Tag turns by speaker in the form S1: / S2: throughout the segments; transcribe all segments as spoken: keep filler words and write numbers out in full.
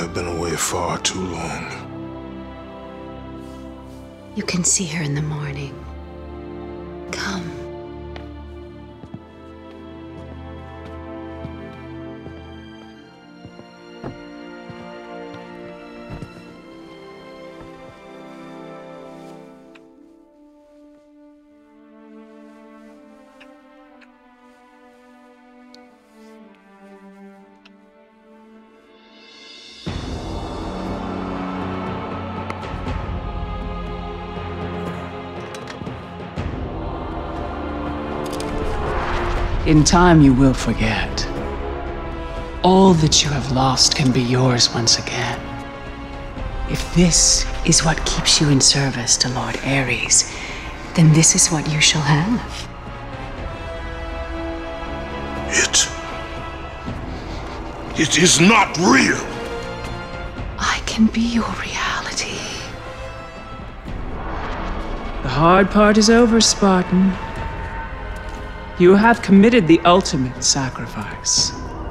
S1: have been away far too long.
S2: You can see her in the morning. Come.
S3: In time, you will forget. All that you have lost can be yours once again. If this is what keeps you in service to Lord Ares, then this is what you shall have.
S1: It... It is not real!
S3: I can be your reality. The hard part is over, Spartan. You have committed the ultimate sacrifice.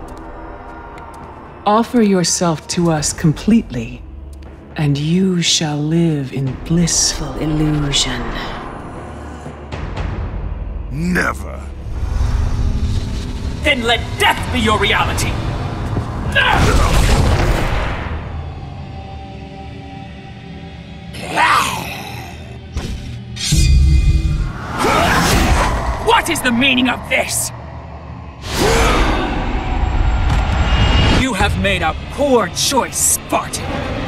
S3: Offer yourself to us completely, and you shall live in blissful illusion.
S1: Never.
S4: Then let death be your reality! What is the meaning of this? You have made a poor choice, Spartan.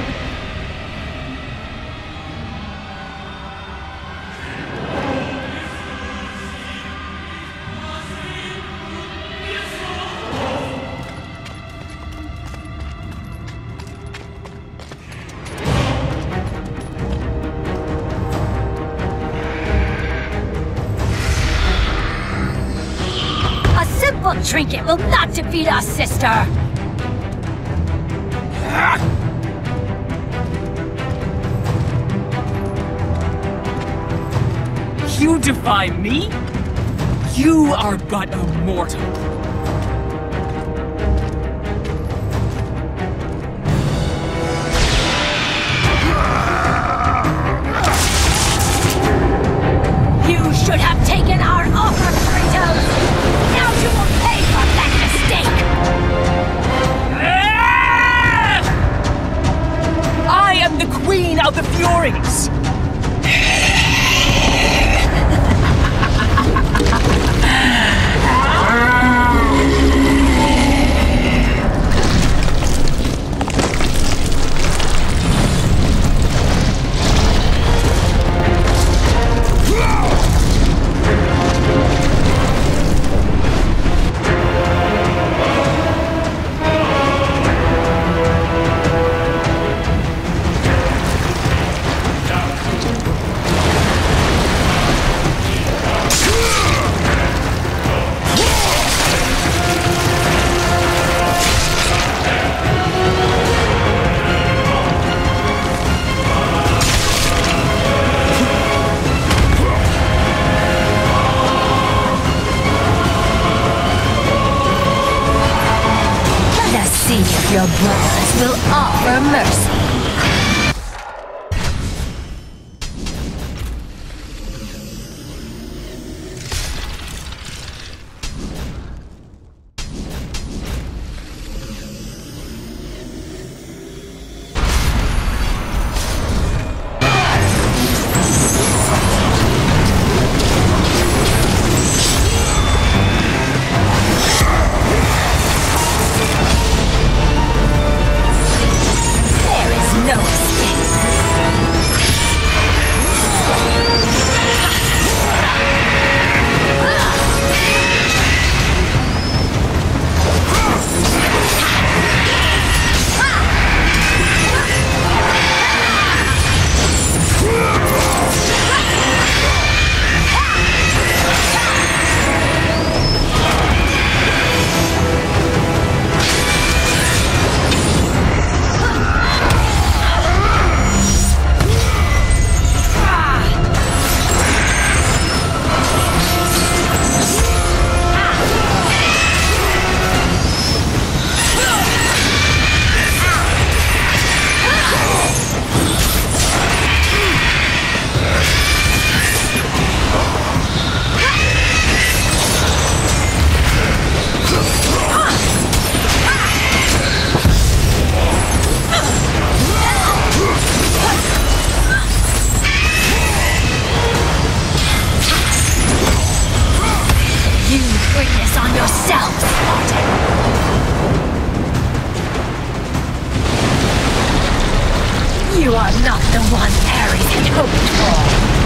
S5: Trinket will not defeat us, sister!
S4: You defy me? You are but a mortal.
S5: You should have taken our offer, Kratos! Now you will pay for that mistake!
S4: I am the Queen of the Furies!
S5: Your brothers will offer mercy. There bring this on yourself, Spartan! You are not the one Ares had hoped for!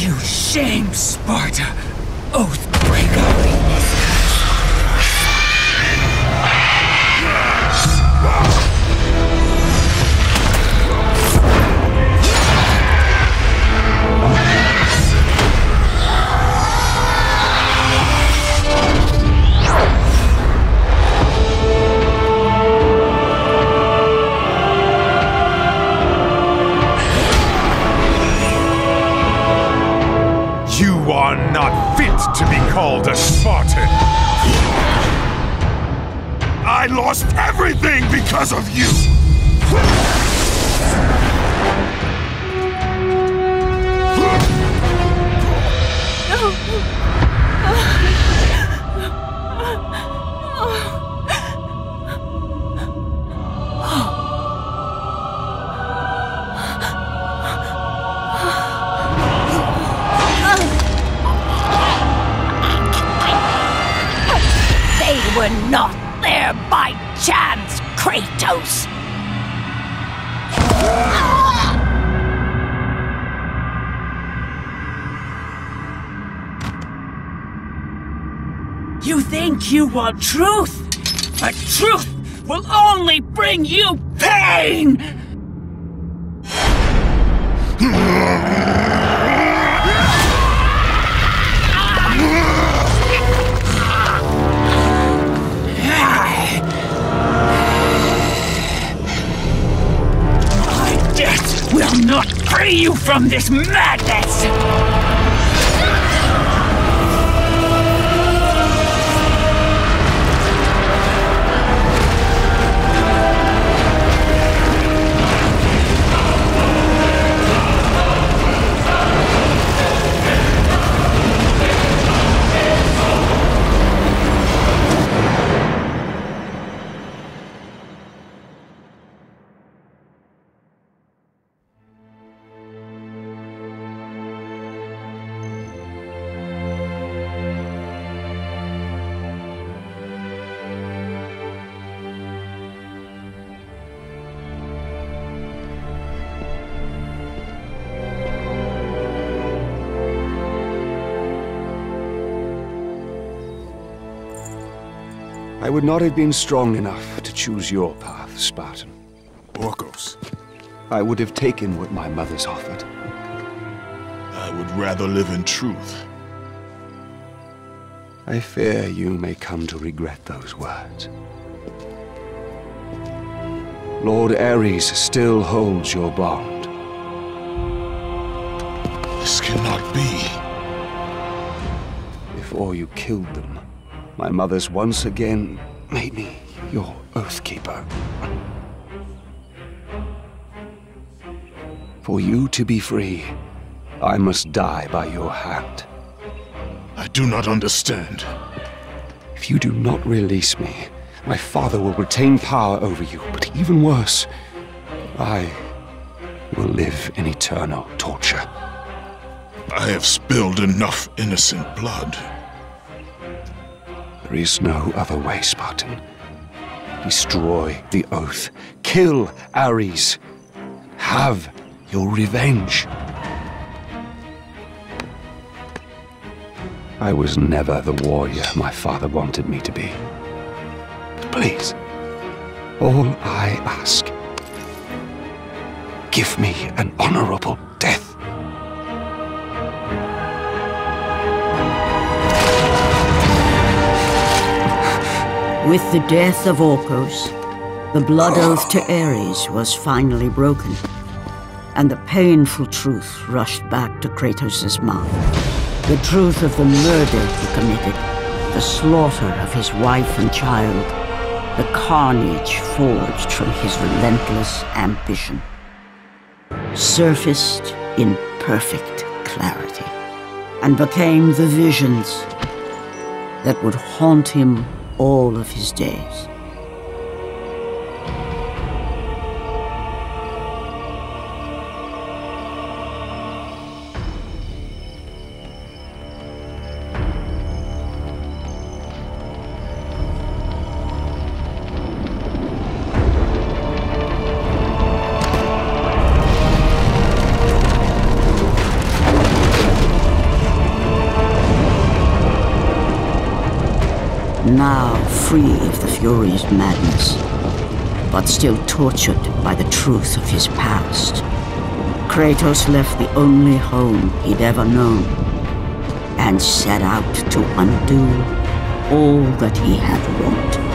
S4: You shame Sparta, Oathbreaker.
S1: You are not fit to be called a Spartan! I lost everything because of you!
S5: We're not there by chance, Kratos!
S4: You think you want truth, but truth will only bring you pain! Will not free you from this madness!
S6: I would not have been strong enough to choose your path, Spartan.
S1: Orcos,
S6: I would have taken what my mother's offered.
S1: I would rather live in truth.
S6: I fear you may come to regret those words. Lord Ares still holds your bond.
S1: This cannot be.
S6: Before you killed them, my mother's once again made me your Oathkeeper. For you to be free, I must die by your hand.
S1: I do not understand.
S6: If you do not release me, my father will retain power over you, but even worse, I will live in eternal torture.
S1: I have spilled enough innocent blood.
S6: There is no other way, Spartan. Destroy the Oath. Kill Ares. Have your revenge. I was never the warrior my father wanted me to be. But please, all I ask, give me an honorable death.
S7: With the death of Orcos, the blood oath to Ares was finally broken, and the painful truth rushed back to Kratos' mind. The truth of the murder he committed, the slaughter of his wife and child, the carnage forged from his relentless ambition, surfaced in perfect clarity, and became the visions that would haunt him all of his days. Now free of the Fury's madness, but still tortured by the truth of his past, Kratos left the only home he'd ever known and set out to undo all that he had wrought.